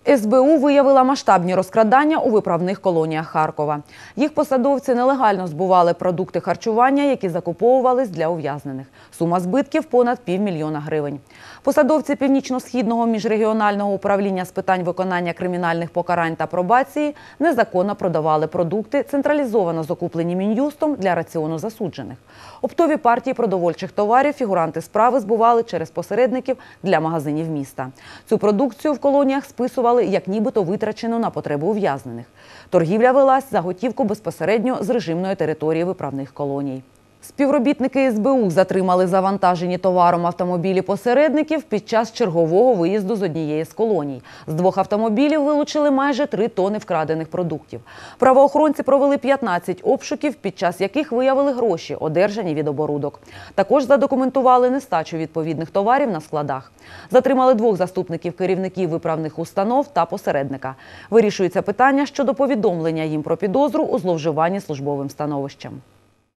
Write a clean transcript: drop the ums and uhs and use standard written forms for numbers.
СБУ виявила масштабні розкрадання у виправних колоніях Харкова. Їх посадовці нелегально збували продукти харчування, які закуповувались для ув'язнених. Сума збитків – понад $500 000 гривень. Посадовці Північно-Східного міжрегіонального управління з питань виконання кримінальних покарань та пробації незаконно продавали продукти, централізовано закуплені Мін'юстом для раціону засуджених. Оптові партії продовольчих товарів фігуранти справи збували через посередників для магазинів міста. Цю продукцію в колоніях списували як нібито витрачену на потреби ув'язнених. Торгівля велась за готівку безпосередньо з режимної території виправних колоній. Співробітники СБУ затримали завантажені товаром автомобілі посередників під час чергового виїзду з однієї з колоній. З 2 автомобілів вилучили майже 3 тони вкрадених продуктів. Правоохоронці провели 15 обшуків, під час яких виявили гроші, одержані від оборудок. Також задокументували нестачу відповідних товарів на складах. Затримали 2 заступників керівників виправних установ та посередника. Вирішується питання щодо повідомлення їм про підозру у зловживанні службовим становищем.